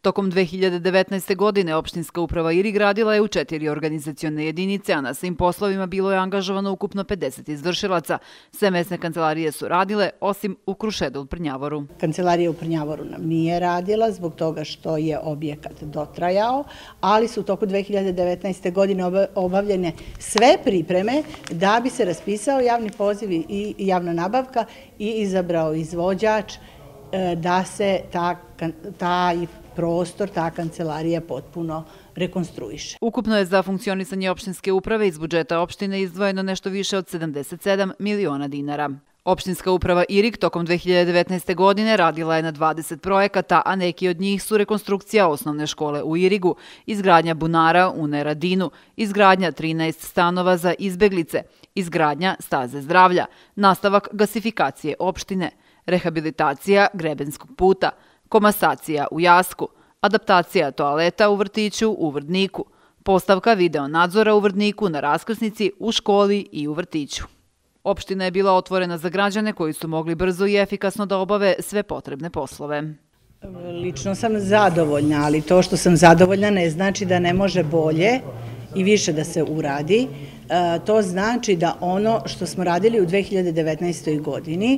Tokom 2019. godine opštinska uprava Irig radila je u 4 organizacione jedinice, a na svim poslovima bilo je angažovano ukupno 50 izvršilaca. Sve mesne kancelarije su radile, osim u Krušedu u Prnjavoru. Kancelarija u Prnjavoru nam nije radila zbog toga što je objekat dotrajao, ali su u toku 2019. godine obavljene sve pripreme da bi se raspisao javni poziv i javna nabavka i izabrao izvođač da se taj prostor, ta kancelarija potpuno rekonstruiše. Ukupno je za funkcionisanje opštinske uprave iz budžeta opštine izdvojeno nešto više od 77 miliona dinara. Opštinska uprava Irig tokom 2019. godine radila je na 20 projekata, a neki od njih su rekonstrukcija osnovne škole u Irigu, izgradnja bunara u Neradinu, izgradnja 13 stanova za izbeglice, izgradnja staze zdravlja, nastavak gasifikacije opštine, rehabilitacija grebenskog puta, komasacija u Jasku, adaptacija toaleta u vrtiću u Vrdniku, postavka video nadzora u Vrdniku na raskrsnici, u školi i u vrtiću. Opština je bila otvorena za građane koji su mogli brzo i efikasno da obave sve potrebne poslove. Lično sam zadovoljna, ali to što sam zadovoljna ne znači da ne može bolje i više da se uradi. To znači da ono što smo radili u 2019. godini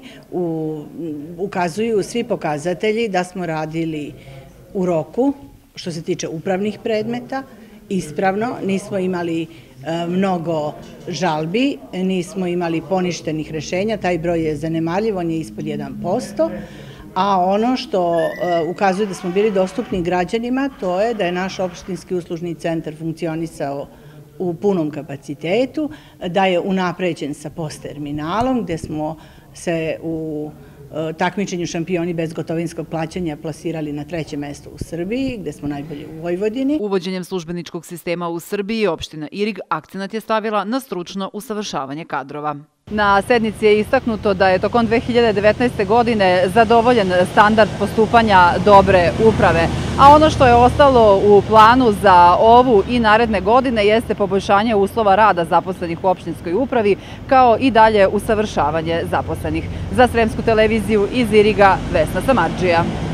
ukazuju svi pokazatelji da smo radili u roku što se tiče upravnih predmeta, ispravno, nismo imali mnogo žalbi, nismo imali poništenih rešenja, taj broj je zanemarljiv, on je ispod 1%, a ono što ukazuje da smo bili dostupni građanima, to je da je naš opštinski uslužni centar funkcionisao u punom kapacitetu, da je unapređen sa POS terminalom, gde smo se u takmičenju šampioni bezgotovinskog plaćanja plasirali na 3. mesto u Srbiji, gde smo najbolji u Vojvodini. Uvođenjem službeničkog sistema u Srbiji, opština Irig akcenat je stavila na stručno usavršavanje kadrova. Na sednici je istaknuto da je tokom 2019. godine zadovoljen standard postupanja dobre uprave, a ono što je ostalo u planu za ovu i naredne godine jeste poboljšanje uslova rada zaposlenih u opštinskoj upravi, kao i dalje usavršavanje zaposlenih. Za Sremsku televiziju iz Iriga, Vesna Samardžija.